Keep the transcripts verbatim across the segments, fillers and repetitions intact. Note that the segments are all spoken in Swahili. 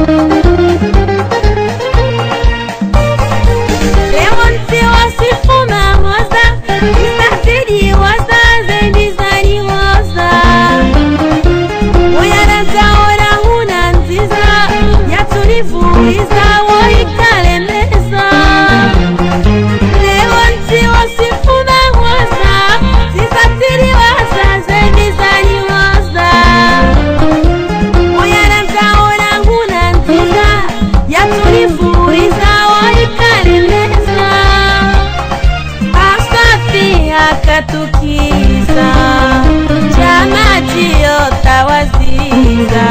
Katukiza chama jiota waziza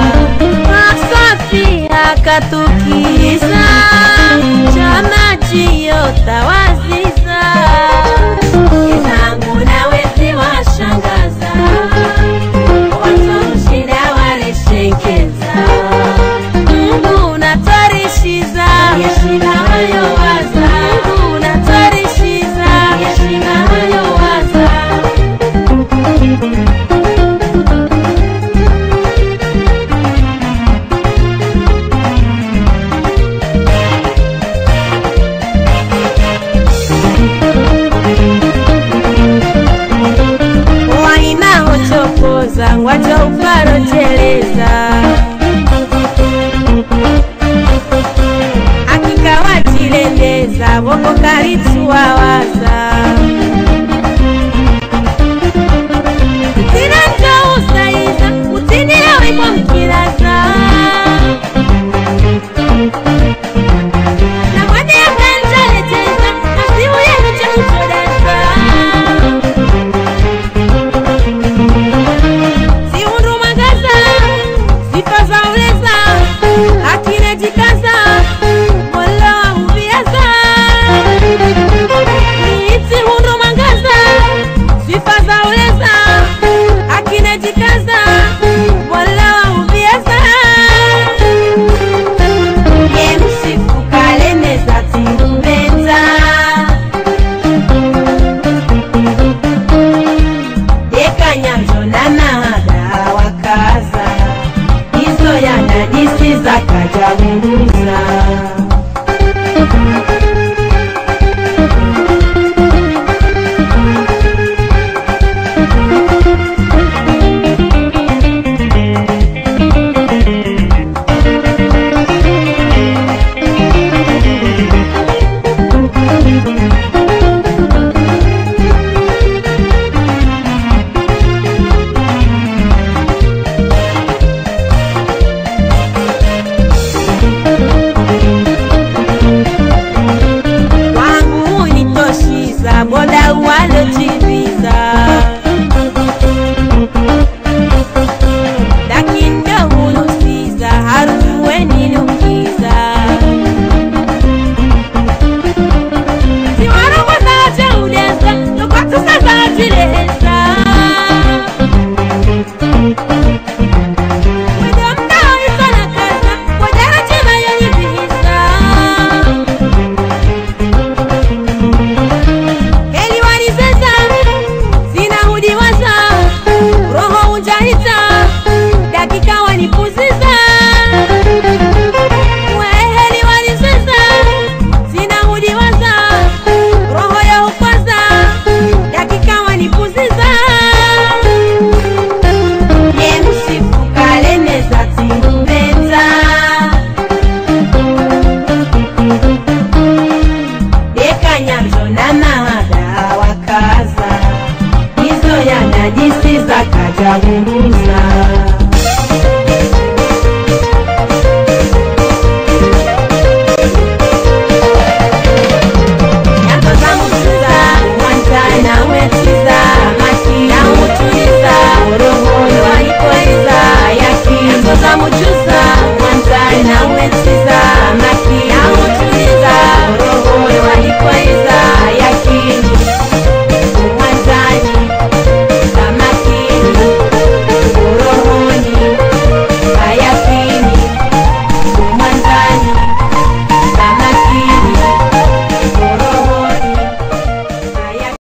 Asafi akatukiza chama jiota waziza Izangu na wezi washangaza Watu mshida walishekeza Mungu natarishiza Yeshina hayo waza Mungu natarishiza Yeshina hayo waza Waina uchokoza Wajo uparojeleza Akika wajilendeza Woko karitu wawaza Boda walojibiza Dakindo hulusiza Haruwe nilukiza Siwarongo za udesa Nukatu sasa jilesa Wedo mtao isana kaza Wadara chima yonibisa Roho unjahita Dakika wanipuziza Weheli waniziza Sina hudiwaza Roho ya ukwaza Dakika wanipuziza Ye mshifu kalemeza timbeza Deka nyanjo na mahada wakaza Najisi za kajagunguza